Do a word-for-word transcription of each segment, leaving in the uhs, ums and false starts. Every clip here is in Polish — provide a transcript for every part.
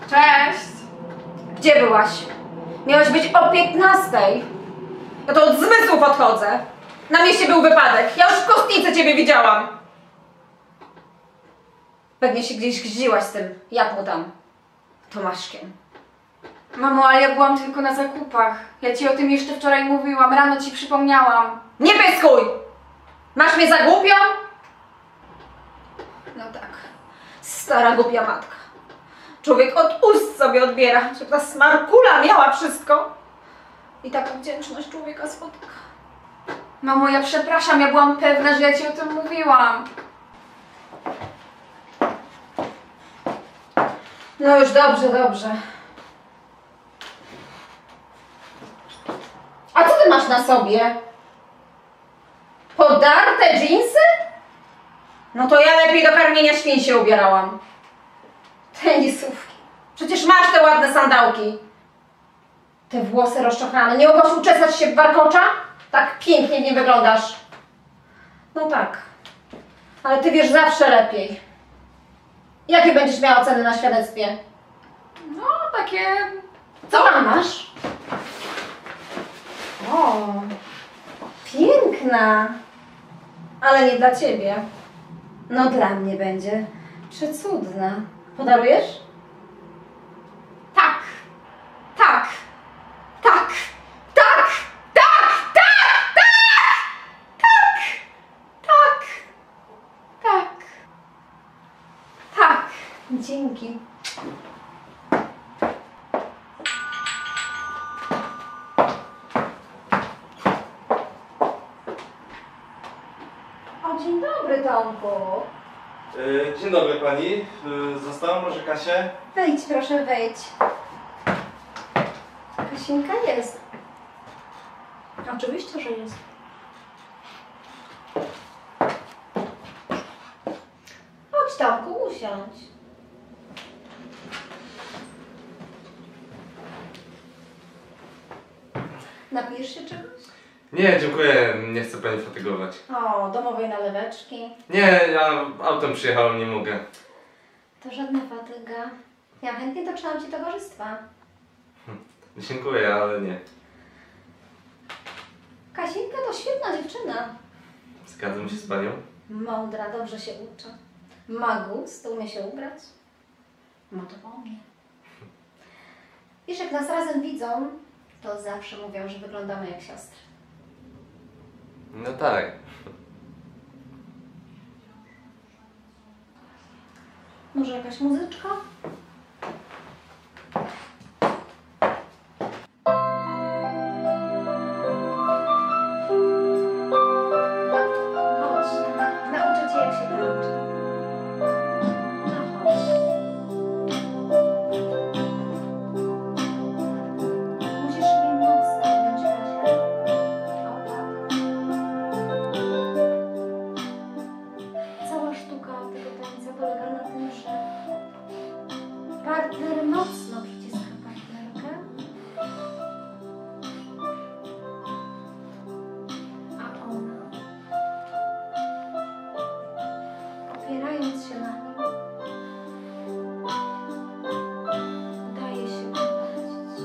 Cześć! Gdzie byłaś? Miałaś być o piętnastej. Ja to od zmysłów odchodzę. Na mieście był wypadek. Ja już w kostnicy ciebie widziałam. Pewnie się gdzieś gździłaś z tym, jak mu tam, Tomaszkiem. Mamo, ale ja byłam tylko na zakupach. Ja ci o tym jeszcze wczoraj mówiłam, rano ci przypomniałam. Nie pyskuj! Masz mnie za głupią? No tak, stara głupia matka. Człowiek od ust sobie odbiera, że ta smarkula miała wszystko. I taką wdzięczność człowieka spotka. Mamo, ja przepraszam, ja byłam pewna, że ja ci o tym mówiłam. No już dobrze, dobrze. A co ty masz na sobie? Podarte dżinsy? No to ja lepiej do karmienia świń się ubierałam. Tenisówki. Przecież masz te ładne sandałki. Te włosy rozczochrane. Nie mogłaś uczesać się w warkocza? Tak pięknie w nim wyglądasz. No tak. Ale ty wiesz zawsze lepiej. Jakie będziesz miała oceny na świadectwie? No, takie... Co tam masz? O, piękna. Ale nie dla ciebie. No dla mnie będzie przecudna. Podarujesz? Tak. Tak. Tak. Tak. Tak. Tak. Tak. Tak. Tak. Tak. Tak. Dzięki. O, dzień dobry, Tomku. Yy, dzień dobry pani. Yy, została może Kasię? Wejdź, proszę, wejdź. Kasinka jest. Oczywiście, że jest. Chodź, Tomku, usiądź. Napijesz się czegoś? Nie, dziękuję. Nie chcę pani fatygować. O, domowej naleweczki. Nie, ja autem przyjechałem, nie mogę. To żadna fatyga. Ja chętnie dotrzymam ci towarzystwa. Dziękuję, ale nie. Kasinka to świetna dziewczyna. Zgadzam się z panią. Mądra, dobrze się uczy. Ma gust, umie się ubrać. Ma to po mnie. Wiesz, jak nas razem widzą, to zawsze mówią, że wyglądamy jak siostry. No tak. Może jakaś muzyczka? Chodź, nauczę cię, jak się tańczy. No chodź. Musisz mnie mocno wziąć, Kasia. O tak. Cała sztuka tego tańca polega na tym, że partner mocno przyciska partnerkę, a ona, opierając się na nim, daje się prowadzić.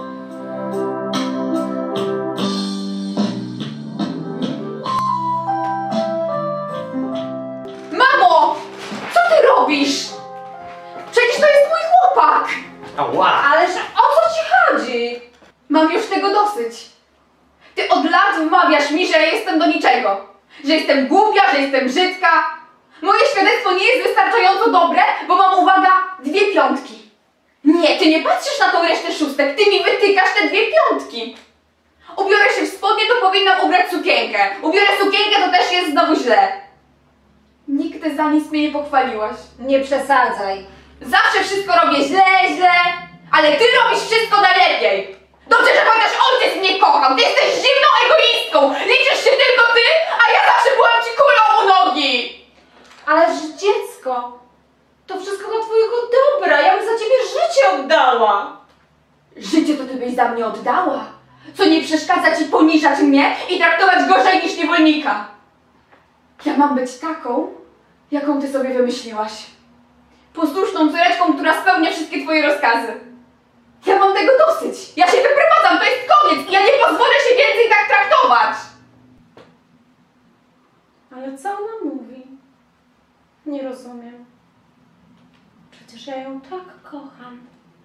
Mamo! Co ty robisz? Przecież to jest mój chłopak! Ała! Ależ o co ci chodzi? Mam już tego dosyć. Ty od lat wmawiasz mi, że ja jestem do niczego. Że jestem głupia, że jestem brzydka. Moje świadectwo nie jest wystarczająco dobre, bo mam, uwaga, dwie piątki. Nie, ty nie patrzysz na tą resztę szóstek, ty mi wytykasz te dwie piątki. Ubiorę się w spodnie, to powinnam ubrać sukienkę. Ubiorę sukienkę, to też jest znowu źle. Nigdy za nic mnie nie pochwaliłaś. Nie przesadzaj. Zawsze wszystko robię źle, źle, ale ty robisz wszystko najlepiej. Dobrze, że chociaż ojciec mnie kochał. Ty jesteś zimną egoistką. Liczysz się tylko ty, a ja zawsze byłam ci kulą u nogi. Ależ dziecko, to wszystko dla twojego dobra. Ja bym za ciebie życie oddała. Życie to ty byś za mnie oddała. Co nie przeszkadza ci poniżać mnie i traktować gorzej niż niewolnika. Ja mam być taką, jaką ty sobie wymyśliłaś. Posłuszną córeczką, która która spełnia wszystkie twoje rozkazy. Ja mam tego dosyć. Ja się wyprowadzam, to jest koniec i ja nie pozwolę się więcej tak traktować. Ale co ona mówi? Nie rozumiem. Przecież ja ją tak kocham.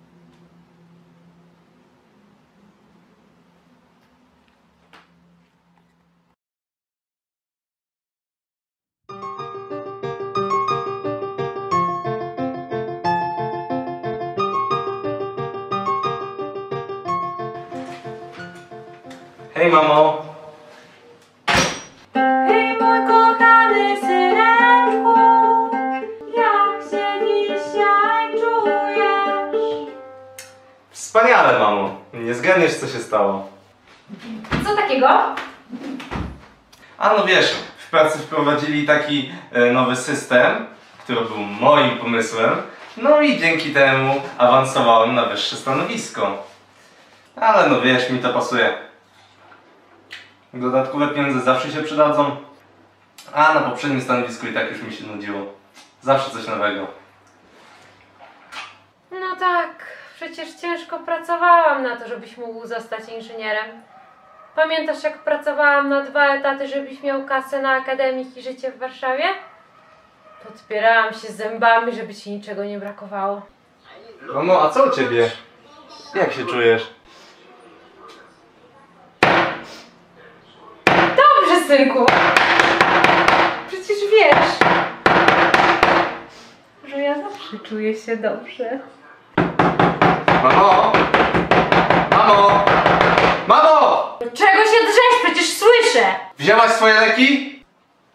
Hej, mamo! Hej, mój kochany syneczku, jak się dzisiaj czujesz? Wspaniale, mamo! Nie zgadniesz, co się stało. Co takiego? A no wiesz, w pracy wprowadzili taki e, nowy system, który był moim pomysłem, no i dzięki temu awansowałem na wyższe stanowisko. Ale no wiesz, mi to pasuje. Dodatkowe pieniądze zawsze się przydadzą, a na poprzednim stanowisku i tak już mi się nudziło. Zawsze coś nowego. No tak, przecież ciężko pracowałam na to, żebyś mógł zostać inżynierem. Pamiętasz, jak pracowałam na dwa etaty, żebyś miał kasę na akademik i życie w Warszawie? Podpierałam się zębami, żeby ci niczego nie brakowało. Mamo, a co u ciebie? Jak się czujesz? Dobrze, synku! Przecież wiesz, że ja zawsze czuję się dobrze. Mamo! Mamo! Mamo! Czego się drzesz? Przecież słyszę! Wzięłaś swoje leki?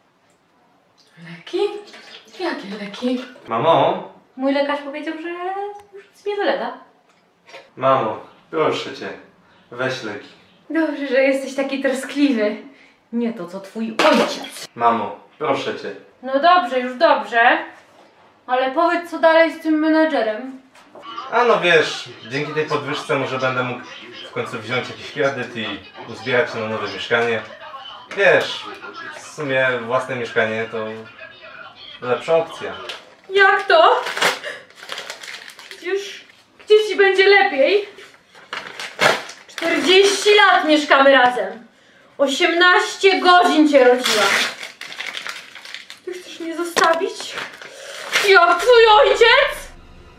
Leki? Jakie leki? Mamo? Mój lekarz powiedział, że już nic nie doleda. Mamo, proszę cię, weź leki. Dobrze, że jesteś taki troskliwy. Nie to, co twój ojciec. Mamo, proszę cię. No dobrze, już dobrze. Ale powiedz, co dalej z tym menadżerem. A no wiesz, dzięki tej podwyżce może będę mógł w końcu wziąć jakiś kredyt i uzbierać się na nowe mieszkanie. Wiesz, w sumie własne mieszkanie to lepsza opcja. Jak to? Przecież gdzieś ci będzie lepiej. czterdzieści lat mieszkamy razem. osiemnaście godzin cię rodziłam. Ty chcesz mnie zostawić? Jak twój ojciec?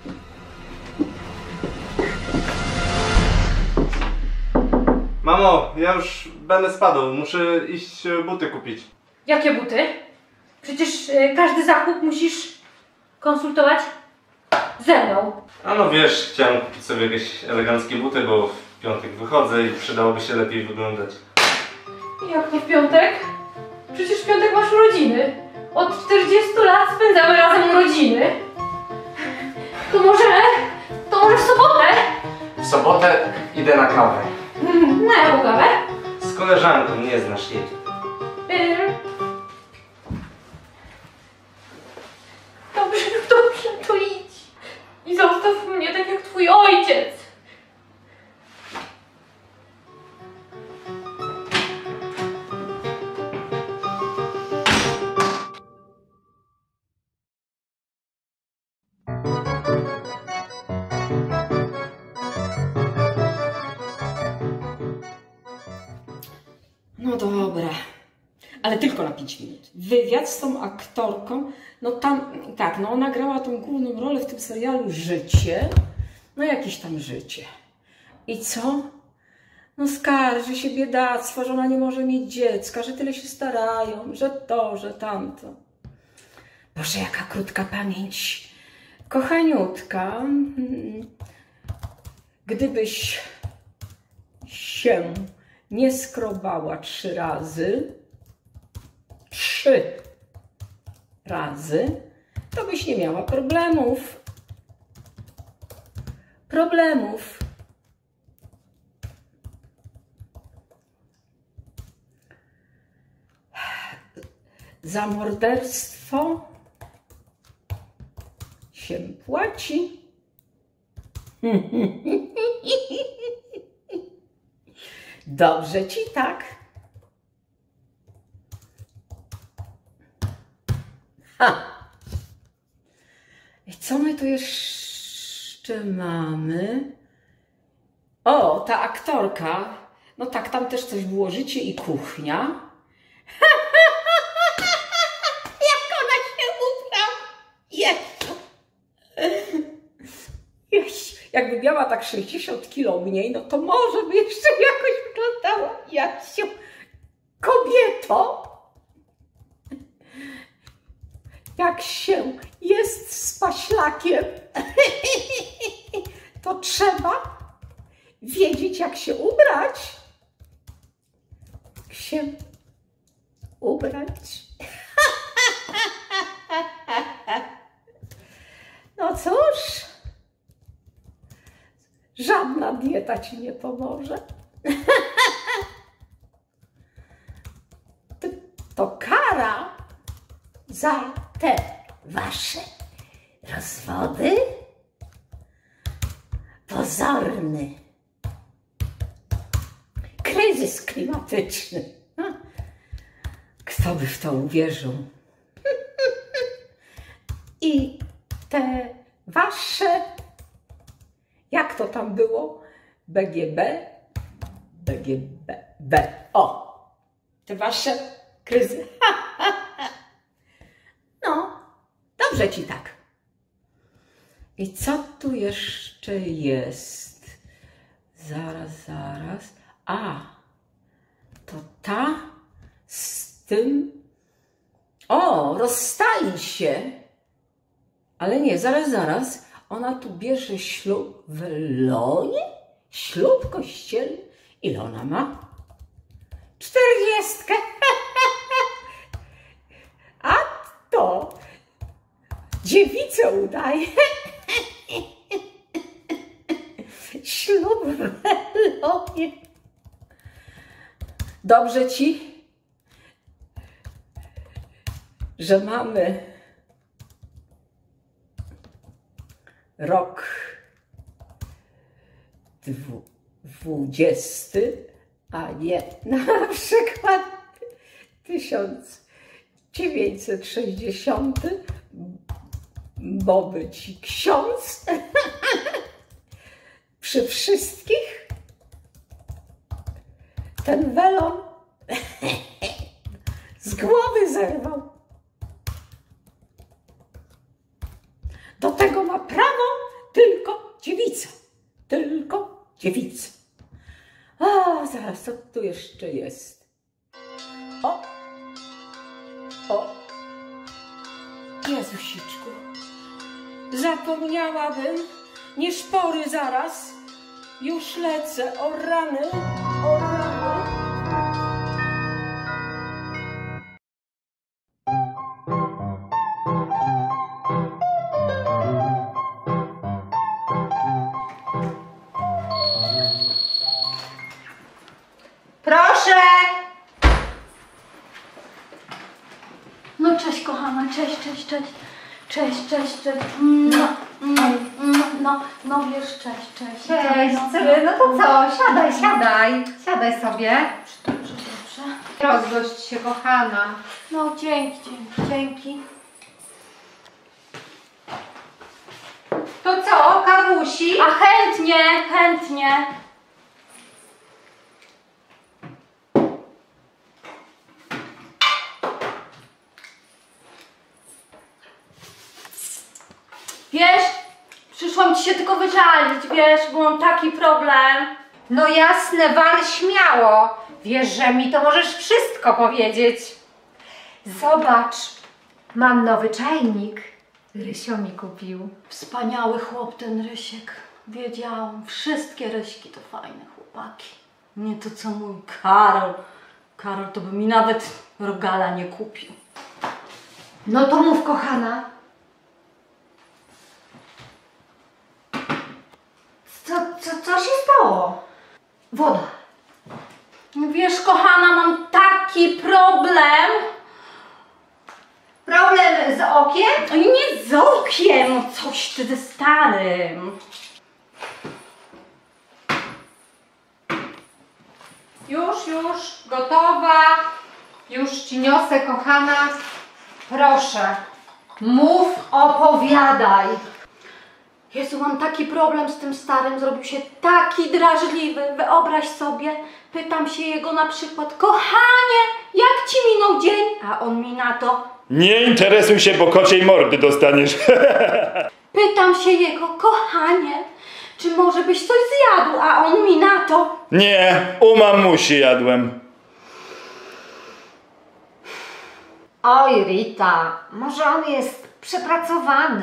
Mamo, ja już będę spadł, muszę iść buty kupić. Jakie buty? Przecież y, każdy zakup musisz konsultować ze mną. A no wiesz, chciałem kupić sobie jakieś eleganckie buty, bo w piątek wychodzę i przydałoby się lepiej wyglądać. Jak to w piątek? Przecież w piątek masz urodziny. Od czterdziestu lat spędzamy razem urodziny. To może... to może w sobotę? W sobotę idę na kawę. Na jaką kawę? Z koleżanką, nie znasz jej. Yy. Dobrze, dobrze, to idź. I zostaw mnie tak jak twój ojciec. No dobra, ale tylko na pięć minut. Wywiad z tą aktorką, no tam, tak, no ona grała tą główną rolę w tym serialu Życie, no jakieś tam życie. I co? No skarży się biedactwo, że ona nie może mieć dziecka, że tyle się starają, że to, że tamto. Boże, jaka krótka pamięć. Kochaniutka, gdybyś się nie skrobała trzy razy, trzy razy, to byś nie miała problemów. Problemów. Za morderstwo się płaci. Dobrze ci tak. Ha. I co my tu jeszcze jeszcze mamy? O, ta aktorka. No tak, tam też coś było, życie i kuchnia. Jak ona się ubrała! Jezu! Jezu! Jakby miała tak sześćdziesiąt kilo mniej, no to może by jeszcze jakoś wyglądała. Jasiu! Kobieto! Jak się jest z paślakiem, to trzeba wiedzieć, jak się ubrać. Jak się ubrać. No cóż, żadna dieta ci nie pomoże. To kara za te wasze rozwody. Pozorny kryzys klimatyczny. Kto by w to uwierzył? I te wasze, jak to tam było? B G B? B G B. B. O! Te wasze kryzysy. No, dobrze ci tak. I co tu jeszcze jest? Zaraz, zaraz. A, to ta z tym... O, rozstali się. Ale nie, zaraz, zaraz. Ona tu bierze ślub w Elonie? Ślub kościelny? Ile ona ma? Czterdziestkę. A to dziewicę udaje. Ślub w Elonie. Dobrze ci, że mamy rok dwu, dwudziesty, a nie na przykład tysiąc dziewięćset sześćdziesiąty, bo by ci ksiądz przy wszystkich ten welon z głowy zerwał. Do tego ma prawo tylko dziewica. Tylko dziewica. A, zaraz, co tu jeszcze jest? O! O! Jezusiczku, zapomniałabym, nie szpory zaraz, już lecę, o rany, o rany. Proszę! No cześć kochana, cześć, cześć, cześć. Cześć, cześć, cześć. No, no, no, no, no wiesz, cześć, cześć. Cześć, no, Cyry, no to co? Siadaj, siadaj. Siadaj sobie. Dobrze, dobrze. Rozgość się, kochana. No dzięki, dzięki, dzięki. To co, kawusi? A chętnie, chętnie. Wiesz, przyszłam ci się tylko wyżalić, wiesz, bo mam taki problem. No jasne, wal śmiało. Wiesz, że mi to możesz wszystko powiedzieć. Zobacz, mam nowy czajnik. Rysio mi kupił. Wspaniały chłop ten Rysiek. Wiedziałam, wszystkie Ryśki to fajne chłopaki. Nie to co mój Karol. Karol to by mi nawet rogala nie kupił. No to mów, kochana. Co, co, co się stało? Woda. Wiesz, kochana, mam taki problem. Problem z okiem? No i nie z okiem, no coś ty ze starym. Już, już, gotowa. Już ci niosę, kochana. Proszę, mów, opowiadaj. Jezu, mam taki problem z tym starym, zrobił się taki drażliwy, wyobraź sobie. Pytam się jego na przykład, kochanie, jak ci minął dzień? A on mi na to, Nie interesuj się, bo kociej mordy dostaniesz. pytam się jego, kochanie, czy może byś coś zjadł? A on mi na to, Nie, u mamusi jadłem. Oj, Rita, może on jest przepracowany.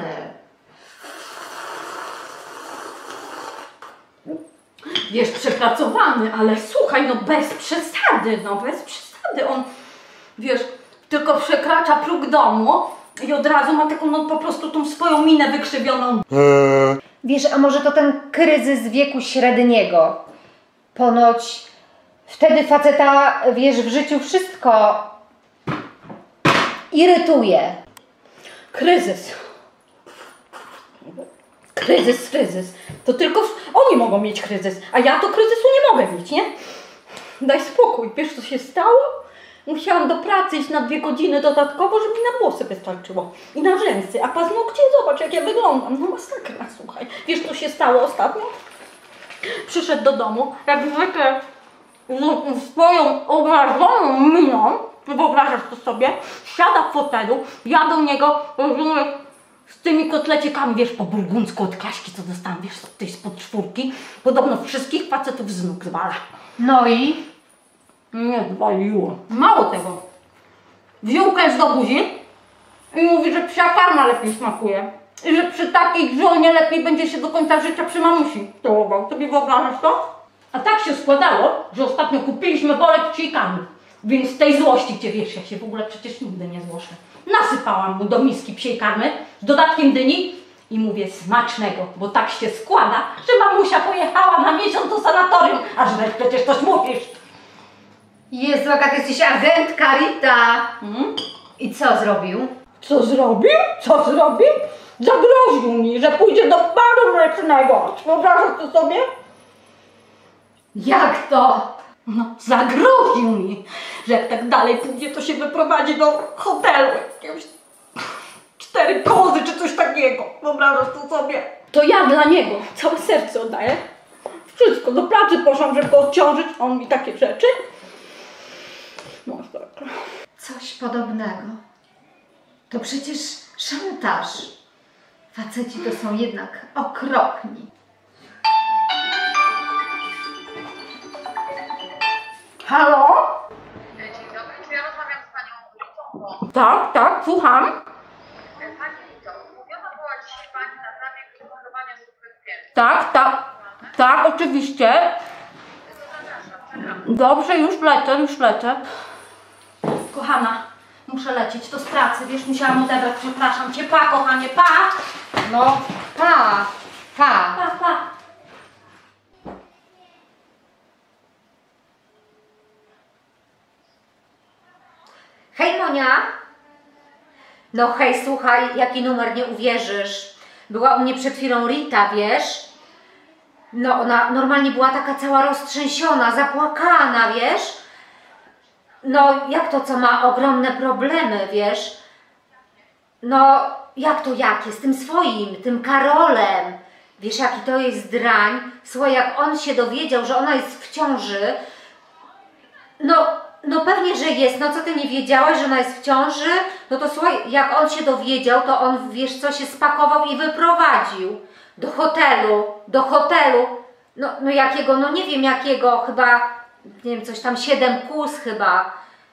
wiesz, przepracowany, ale słuchaj, no bez przesady, no bez przesady. On, wiesz, tylko przekracza próg domu i od razu ma taką, no po prostu tą swoją minę wykrzywioną. Wiesz, a może to ten kryzys wieku średniego? Ponoć wtedy faceta, wiesz, w życiu wszystko irytuje. Kryzys. Kryzys, kryzys. To tylko oni mogą mieć kryzys, a ja to kryzysu nie mogę mieć, nie? Daj spokój, wiesz co się stało? Musiałam do pracy iść na dwie godziny dodatkowo, żeby mi na włosy wystarczyło. I na rzęsy, a paznokcie, zobacz jak ja wyglądam. No masakra, słuchaj. Wiesz co się stało ostatnio? Przyszedł do domu, jak zwykle z swoją obrażoną miną, wyobrażasz to sobie, siada w fotelu, ja do niego, rozumiesz, z tymi kotleciekami, wiesz, po burgundzku od Kaśki, co dostałam, wiesz, z tej spod czwórki. Podobno wszystkich facetów z nóg zwala. No i? Nie zwaliło. Mało tego. Wziął kęs do buzi i mówi, że psia karma lepiej smakuje. I że przy takiej grzonie lepiej będzie się do końca życia przy mamusi całował. Sobie wyobrażasz to? A tak się składało, że ostatnio kupiliśmy worek psiej karmy. Więc z tej złości, gdzie wiesz, ja się w ogóle przecież nigdy nie złoszę, nasypałam mu do miski psiej karmy z dodatkiem dyni i mówię smacznego, bo tak się składa, że mamusia pojechała na miesiąc do sanatorium, a że przecież coś mówisz. Jezu, jaka ty jesteś agentka, Rita. Hmm? I co zrobił? Co zrobił? Co zrobił? Zagroził mi, że pójdzie do baru mlecznego. Wyobrażasz to sobie? Jak to? No, zagroził mi, że jak tak dalej pójdzie, to się wyprowadzi do hotelu jakiegoś cztery kozy czy coś takiego. Wyobrażasz to sobie? To ja dla niego całe serce oddaję. Wszystko, do pracy poszłam, żeby go odciążyć, a on mi takie rzeczy. No, tak. Coś podobnego. To przecież szantaż. Faceci to są jednak okropni. Halo? Dzień dobry, czy ja rozmawiam z panią Ritą? Tak, tak, słucham. Pani Rito, umówiona była dzisiaj pani na zabieg przygotowania zupy z pięty. Tak, tak, tak, oczywiście. Dobrze, już lecę, już lecę. Kochana, muszę lecieć, to z pracy, wiesz, musiałam odebrać, przepraszam cię, pa, kochanie, pa! No, pa, pa. Pa, pa. Hej Monia! No hej, słuchaj, jaki numer, nie uwierzysz. Była u mnie przed chwilą Rita, wiesz? No ona normalnie była taka cała roztrzęsiona, zapłakana, wiesz? No jak to, co ma ogromne problemy, wiesz? No jak to jakie? Z tym swoim, tym Karolem. Wiesz jaki to jest drań? Słuchaj, jak on się dowiedział, że ona jest w ciąży, no... No pewnie, że jest. No co ty nie wiedziałaś, że ona jest w ciąży? No to słuchaj, jak on się dowiedział, to on, wiesz co, się spakował i wyprowadził. Do hotelu, do hotelu. No, no jakiego, no nie wiem jakiego, chyba, nie wiem, coś tam siedem kłus chyba.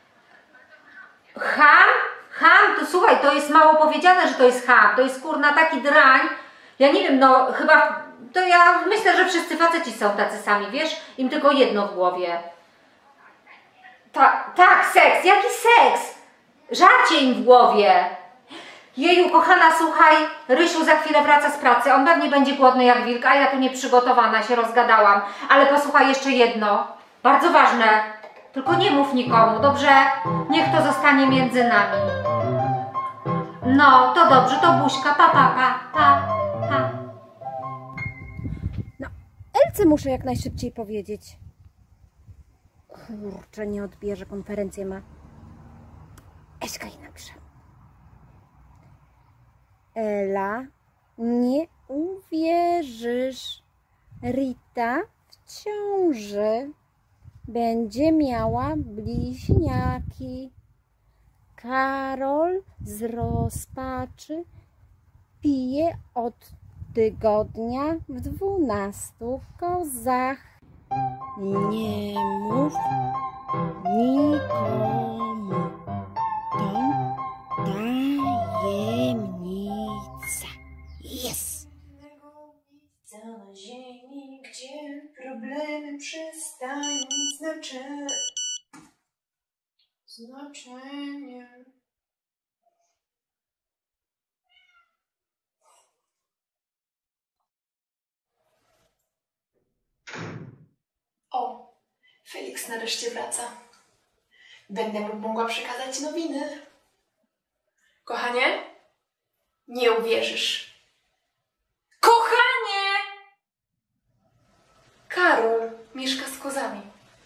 Ham? Ham? To słuchaj, to jest mało powiedziane, że to jest ham. To jest kurna taki drań. Ja nie wiem, no chyba, to ja myślę, że wszyscy faceci są tacy sami, wiesz? Im tylko jedno w głowie. Tak, tak, seks. Jaki seks? Żarcie im w głowie. Jeju, kochana, słuchaj, Rysiu za chwilę wraca z pracy. On pewnie będzie głodny jak wilk, a ja tu nieprzygotowana się rozgadałam. Ale posłuchaj jeszcze jedno. Bardzo ważne. Tylko nie mów nikomu, dobrze? Niech to zostanie między nami. No, to dobrze, to buźka. Pa, pa, pa, pa, pa. No, Elce muszę jak najszybciej powiedzieć. Kurczę, nie odbierze, konferencję ma. Eszka i napiszę. Ela, nie uwierzysz. uwierzysz, Rita w ciąży. Będzie miała bliźniaki. Karol z rozpaczy pije od tygodnia w dwunastu kozach. Nie mów nikomu. To tajemnica. Jest! Na ziemi, gdzie problemy przestają mieć znaczenie. Znaczenie. O, Felix nareszcie wraca. Będę mu mogła przekazać nowiny. Kochanie? Nie uwierzysz. Kochanie! Karol mieszka z kozami.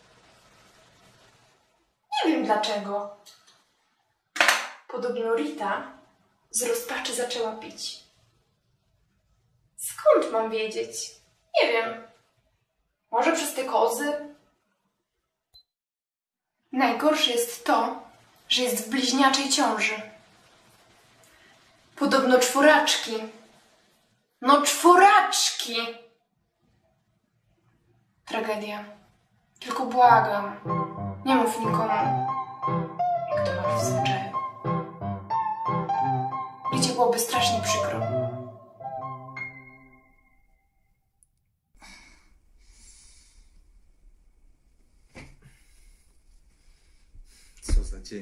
Nie wiem dlaczego. Podobno Rita z rozpaczy zaczęła pić. Skąd mam wiedzieć? Nie wiem. Może przez te kozy? Najgorsze jest to, że jest w bliźniaczej ciąży. Podobno czworaczki. No czworaczki! Tragedia. Tylko błagam, nie mów nikomu, jak to masz w zwyczaju. Wiecie, byłoby strasznie przykro. Co za dzień.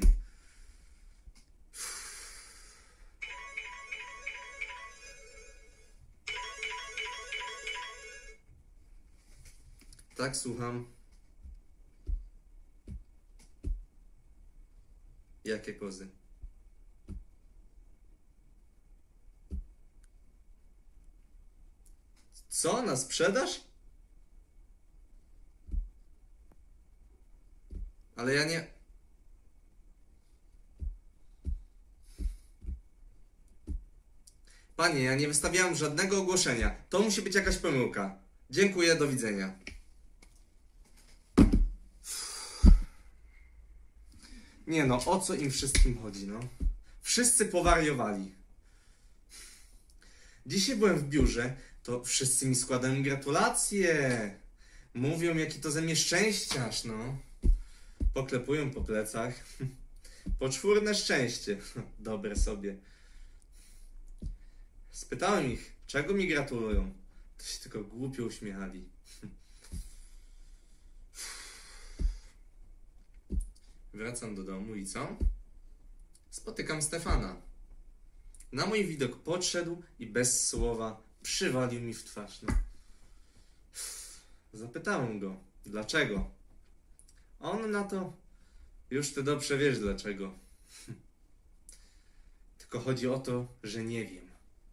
Tak, słucham. Jakie kozy? Co? Na sprzedaż? Ale ja nie... Panie, ja nie wystawiałem żadnego ogłoszenia. To musi być jakaś pomyłka. Dziękuję, do widzenia. Nie no, o co im wszystkim chodzi, no? Wszyscy powariowali. Dzisiaj byłem w biurze, to wszyscy mi składają gratulacje. Mówią, jaki to ze mnie szczęściarz, no. Poklepują po plecach. Poczwórne szczęście. Dobre sobie. Spytałem ich, czego mi gratulują. To się tylko głupio uśmiechali. Wracam do domu i co? Spotykam Stefana. Na mój widok podszedł i bez słowa przywalił mi w twarz. No. Zapytałem go, dlaczego? On na to, już ty dobrze wiesz dlaczego. Tylko chodzi o to, że nie wiem.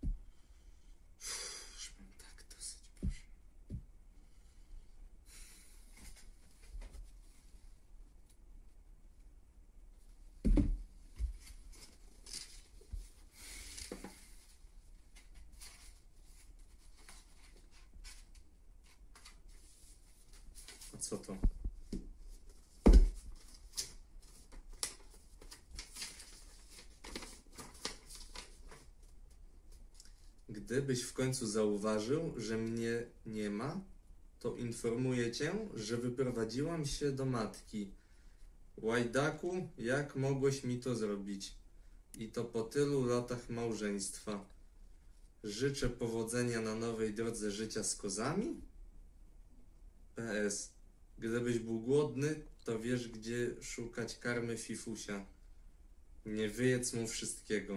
Już mam tak dosyć, Boże. A co to? Gdybyś w końcu zauważył, że mnie nie ma, to informuję cię, że wyprowadziłam się do matki. Łajdaku, jak mogłeś mi to zrobić? I to po tylu latach małżeństwa. Życzę powodzenia na nowej drodze życia z kozami? P S. Gdybyś był głodny, to wiesz, gdzie szukać karmy Fifusia. Nie wyjedz mu wszystkiego.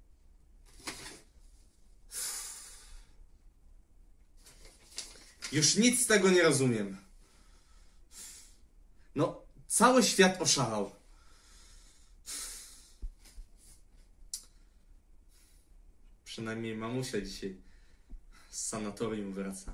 Już nic z tego nie rozumiem. No, cały świat oszalał. Przynajmniej mamusia dzisiaj z sanatorium wraca.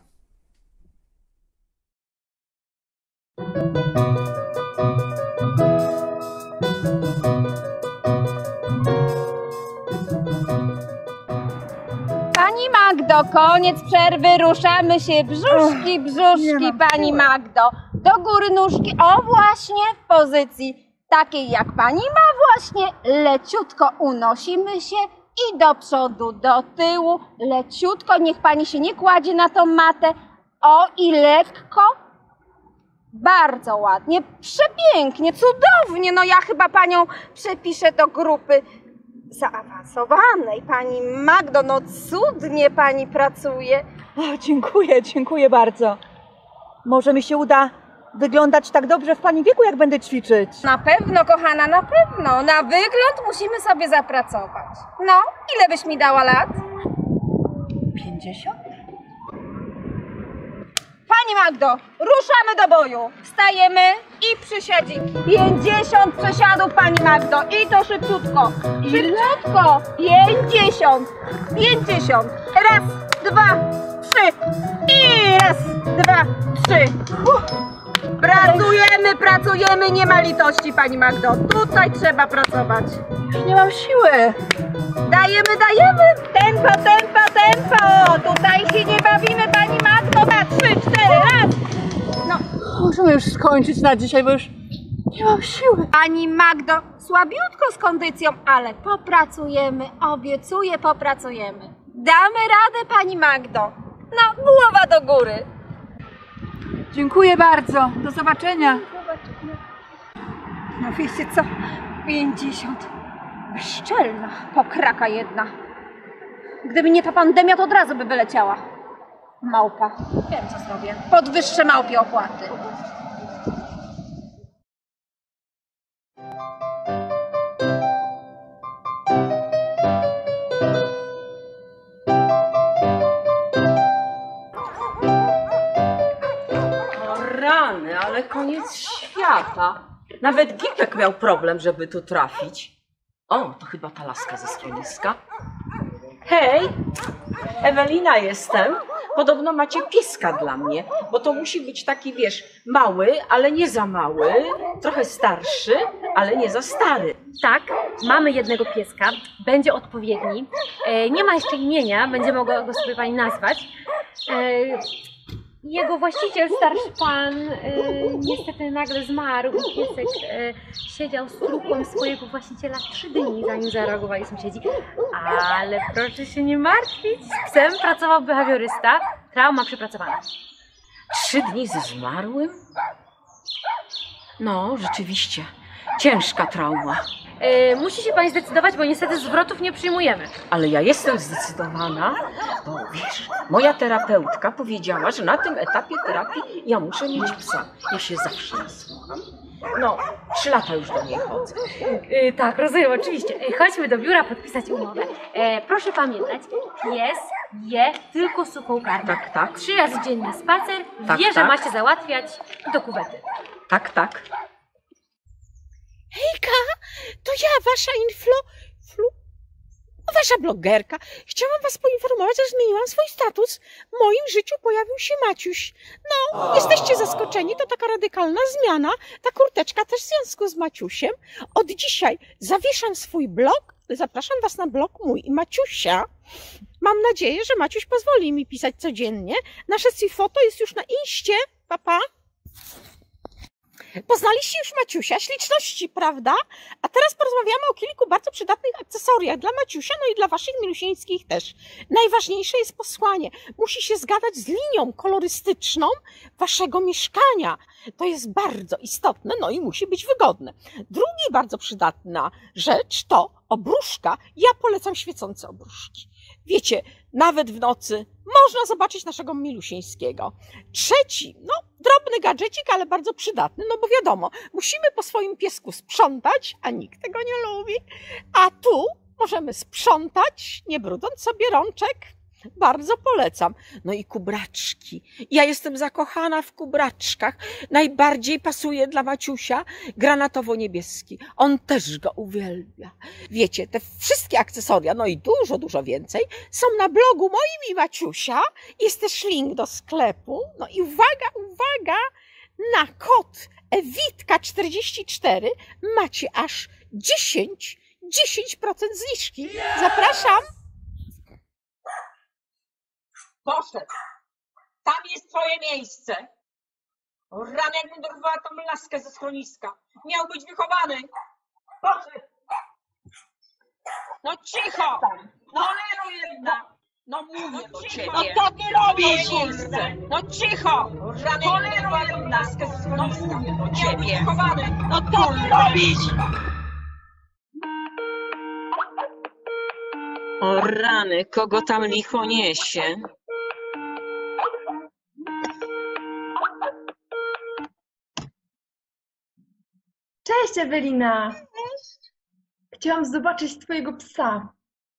Pani Magdo! Magdo, koniec przerwy, ruszamy się. Brzuszki, brzuszki, pani Magdo. Do góry nóżki, o właśnie w pozycji takiej jak pani ma właśnie. Leciutko unosimy się i do przodu, do tyłu. Leciutko, niech pani się nie kładzie na tą matę. O i lekko. Bardzo ładnie, przepięknie, cudownie. No ja chyba panią przepiszę do grupy zaawansowanej. Pani Magdo, no cudnie pani pracuje. O, dziękuję, dziękuję bardzo. Może mi się uda wyglądać tak dobrze w pani wieku, jak będę ćwiczyć. Na pewno, kochana, na pewno. Na wygląd musimy sobie zapracować. No, ile byś mi dała lat? Pięćdziesiąt? Pani Magdo, ruszamy do boju. Wstajemy i przysiadzi. pięćdziesiąt przesiadów, pani Magdo. I to szybciutko. Szybciutko. pięćdziesiąt. pięćdziesiąt. Raz, dwa, trzy. I raz, dwa, trzy. Uff. Pracujemy, pracujemy. Nie ma litości, pani Magdo. Tutaj trzeba pracować. Już nie mam siły. Dajemy, dajemy. Tempo, tempo, tempo. Tutaj się nie bawimy, pani Magdo. Dwa, trzy, cztery, raz. No. Musimy już skończyć na dzisiaj, bo już nie mam siły. Pani Magdo, słabiutko z kondycją, ale popracujemy. Obiecuję, popracujemy. Damy radę, pani Magdo. No, głowa do góry. Dziękuję bardzo. Do zobaczenia. No wiecie co? pięćdziesiąt. Bezczelna pokraka jedna. Gdyby nie ta pandemia, to od razu by wyleciała. Małpa. Wiem, co zrobię. Podwyższę małpie opłaty. O rany, ale koniec świata. Nawet Gipek miał problem, żeby tu trafić. O, to chyba ta laska ze schroniska. Hej, Ewelina jestem. Podobno macie pieska dla mnie, bo to musi być taki, wiesz, mały, ale nie za mały, trochę starszy, ale nie za stary. Tak, mamy jednego pieska, będzie odpowiedni. E, nie ma jeszcze imienia, będzie mogła go sobie pani nazwać. E, jego właściciel, starszy pan, e, niestety nagle zmarł i piesek e, siedział z trupem swojego właściciela trzy dni, zanim zareagowali sąsiedzi. Ale proszę się nie martwić, z psem pracował behawiorysta, trauma przepracowana. Trzy dni ze zmarłym? No, rzeczywiście, ciężka trauma. E, musi się pani zdecydować, bo niestety zwrotów nie przyjmujemy. Ale ja jestem zdecydowana, bo wiesz, moja terapeutka powiedziała, że na tym etapie terapii ja muszę mieć psa. Ja się zawsze nasłucham. No, trzy lata już do niej chodzę. E, tak, rozumiem, oczywiście. E, chodźmy do biura podpisać umowę. E, proszę pamiętać, pies je tylko suchą karmę. Tak, tak. Trzy razy dziennie spacer, Tak, wie, że tak. macie załatwiać do kuwety. Tak, tak. Hejka, to ja, wasza influ... Flu, wasza blogerka. Chciałam was poinformować, że zmieniłam swój status. W moim życiu pojawił się Maciuś. No, jesteście zaskoczeni, to taka radykalna zmiana. Ta kurteczka też w związku z Maciusiem. Od dzisiaj zawieszam swój blog. Zapraszam was na blog mój i Maciusia. Mam nadzieję, że Maciuś pozwoli mi pisać codziennie. Nasze foto jest już na Inście. Pa, pa. Poznaliście już Maciusia, śliczności, prawda? A teraz porozmawiamy o kilku bardzo przydatnych akcesoriach dla Maciusia, no i dla waszych milusieńskich też. Najważniejsze jest posłanie. Musi się zgadzać z linią kolorystyczną waszego mieszkania. To jest bardzo istotne, no i musi być wygodne. Drugi bardzo przydatna rzecz to obruszka. Ja polecam świecące obruszki. Wiecie, nawet w nocy można zobaczyć naszego milusieńskiego. Trzeci, no drobny gadżecik, ale bardzo przydatny, no bo wiadomo, musimy po swoim piesku sprzątać, a nikt tego nie lubi. A tu możemy sprzątać, nie brudząc sobie rączek. Bardzo polecam. No i kubraczki. Ja jestem zakochana w kubraczkach. Najbardziej pasuje dla Maciusia granatowo-niebieski. On też go uwielbia. Wiecie, te wszystkie akcesoria, no i dużo, dużo więcej, są na blogu moim i Maciusia. Jest też link do sklepu. No i uwaga, uwaga, na kod Ewitka czterdzieści cztery macie aż dziesięć, dziesięć procent zniżki. Zapraszam! Poszedł. Tam jest twoje miejsce. O rany, jakbym dorwała tą laskę ze schroniska. Miał być wychowany. Poszedł. No cicho! No lero jedna! No mówię do ciebie. No co ty robisz? No cicho! Cholero jedna! No mówię do ciebie. No co ty robisz? O rany, kogo tam licho niesie? Cześć, Ewelina! Chciałam zobaczyć twojego psa.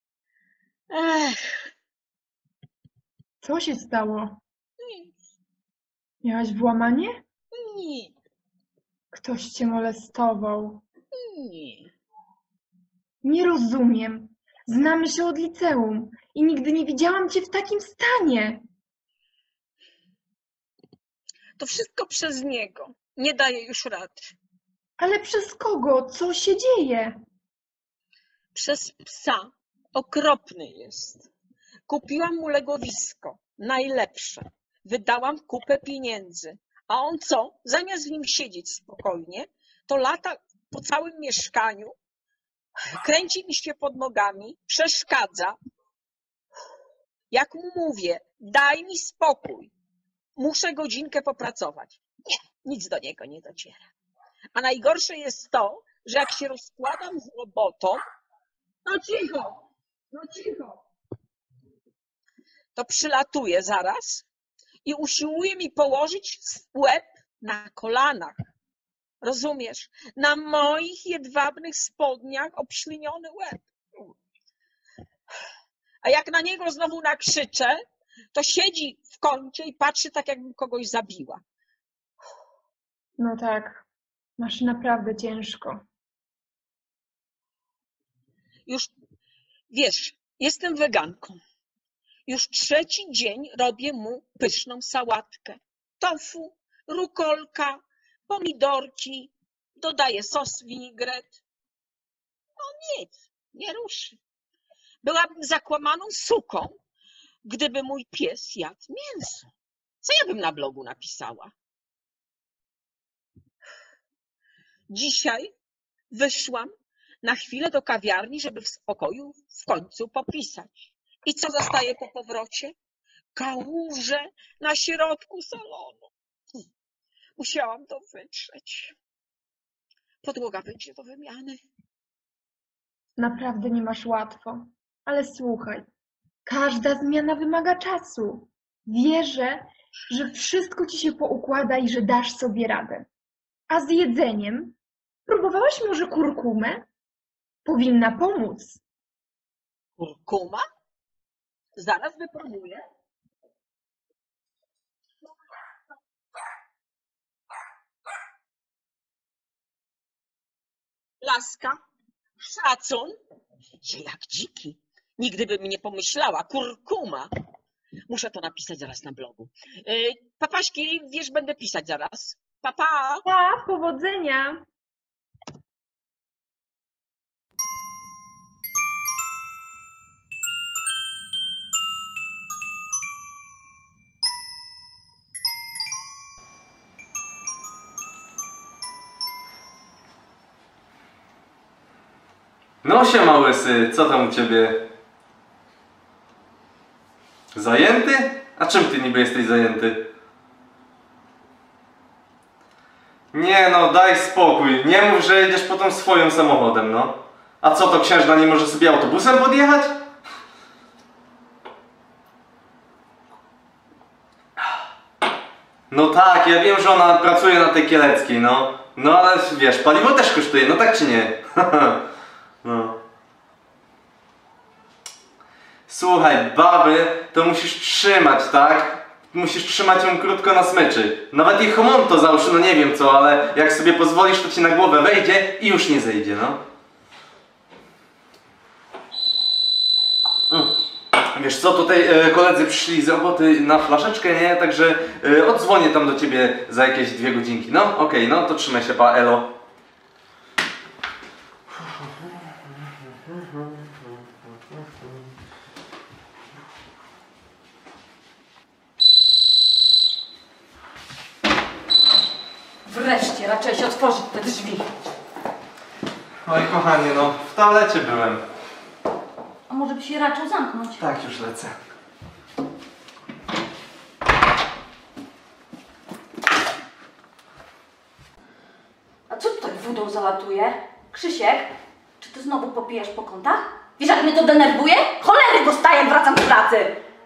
Ech. Co się stało? Miałaś włamanie? Nie, Ktoś cię molestował. nie. Nie rozumiem. Znamy się od liceum i nigdy nie widziałam cię w takim stanie. To wszystko przez niego. Nie daje już rady. Ale przez kogo? Co się dzieje? Przez psa. Okropny jest. Kupiłam mu legowisko. Najlepsze. Wydałam kupę pieniędzy. A on co? Zamiast w nim siedzieć spokojnie, to lata po całym mieszkaniu, kręci mi się pod nogami, przeszkadza. Jak mu mówię, daj mi spokój. Muszę godzinkę popracować. Nie, nic do niego nie dociera. A najgorsze jest to, że jak się rozkładam z robotą, no cicho, no cicho, to przylatuje zaraz i usiłuje mi położyć łeb na kolanach. Rozumiesz? Na moich jedwabnych spodniach obśliniony łeb. A jak na niego znowu nakrzyczę, to siedzi w kącie i patrzy tak, jakbym kogoś zabiła. No tak, masz naprawdę ciężko. Już, wiesz, jestem weganką. Już trzeci dzień robię mu pyszną sałatkę. Tofu, rukolka, pomidorki, dodaję sos vinaigrette. No nic, nie ruszy. Byłabym zakłamaną suką, gdyby mój pies jadł mięso. Co ja bym na blogu napisała? Dzisiaj wyszłam na chwilę do kawiarni, żeby w spokoju w końcu popisać. I co zostaje po powrocie? Kałuże na środku salonu. Musiałam to wytrzeć. Podłoga będzie do wymiany. Naprawdę nie masz łatwo. Ale słuchaj, każda zmiana wymaga czasu. Wierzę, że wszystko ci się poukłada i że dasz sobie radę. A z jedzeniem? Próbowałaś może kurkumę? Powinna pomóc. Kurkuma? Zaraz wypróbuję. Laska, szacun. Jak dziki. Nigdy bym nie pomyślała. Kurkuma. Muszę to napisać zaraz na blogu. Yy, papaśki, wiesz, będę pisać zaraz. Papa. Pa. Pa, powodzenia. No siema łysy, co tam u ciebie? Zajęty? A czym ty niby jesteś zajęty? Nie no, daj spokój. Nie mów, że jedziesz potem swoim samochodem, no. A co, to księżna nie może sobie autobusem podjechać? No tak, ja wiem, że ona pracuje na tej Kieleckiej, no. No ale wiesz, paliwo też kosztuje, no tak czy nie? No. Słuchaj, baby to musisz trzymać, tak? Musisz trzymać ją krótko na smyczy. Nawet jej homonto załóż, no nie wiem co, ale jak sobie pozwolisz, to ci na głowę wejdzie i już nie zejdzie, no. Mm. Wiesz co, tutaj e, koledzy przyszli z roboty na flaszeczkę, nie? Także e, odzwonię tam do ciebie za jakieś dwie godzinki. No, okej, okay, no to trzymaj się, pa, elo. Wreszcie, raczej się otworzyć te drzwi. Oj, kochanie, no, w toalecie byłem. A może by się raczył zamknąć? Tak, już lecę. A co tutaj wodą zalatuje? Krzysiek, czy ty znowu popijasz po kątach? Wiesz, jak mnie to denerwuje? Cholery dostaję, jak wracam z pracy!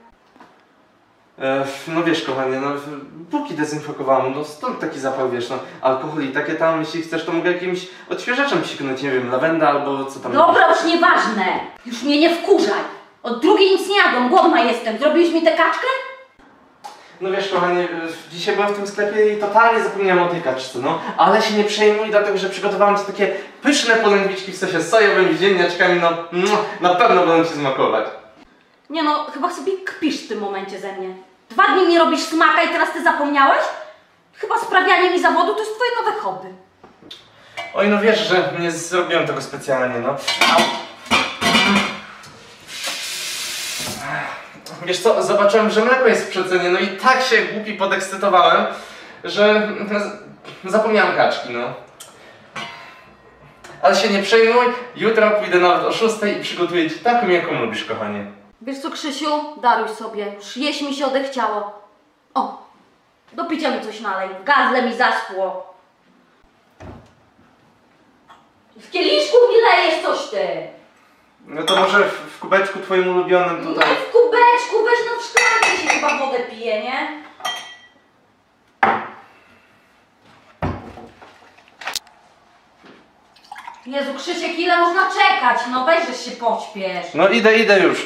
E, no wiesz, kochanie, no póki dezynfekowałam, no stąd taki zapach, wiesz, no alkohol i takie tam, jeśli chcesz, to mogę jakimś odświeżaczem psiknąć, nie wiem, lawenda albo co tam. Dobra, już nieważne. Już mnie nie wkurzaj. Od drugiej nic nie jadłam, głodna jestem. Zrobiłeś mi tę kaczkę? No wiesz, kochanie, dzisiaj byłem w tym sklepie i totalnie zapomniałem o tej kaczce, no. Ale się nie przejmuj, dlatego że przygotowałem ci takie pyszne polędwiczki w sosie sojowym z ziemniaczkami, no na pewno będą ci smakować. Nie no, chyba sobie kpisz w tym momencie ze mnie. Dwa dni nie robisz smaka i teraz ty zapomniałeś? Chyba sprawianie mi zawodu to jest twoje nowe hobby. Oj, no wiesz, że nie zrobiłem tego specjalnie, no. Wiesz co, zobaczyłem, że mleko jest w przecenie, no i tak się głupi podekscytowałem, że zapomniałem kaczki, no. Ale się nie przejmuj, jutro pójdę nawet o szóstej i przygotuję ci taką, jaką lubisz, kochanie. Wiesz co, Krzysiu? Daruj sobie. Już jeść mi się odechciało. O, do picia mi coś nalej. W gardle mi zaschło. W kieliszku mi lejesz coś ty. No to może w, w kubeczku twoim ulubionym tutaj. Nie w kubeczku, weź no w szklance się chyba wodę pije, nie? Jezu, Krzysiek, ile można czekać? No weź, że się pośpiesz. No idę, idę już.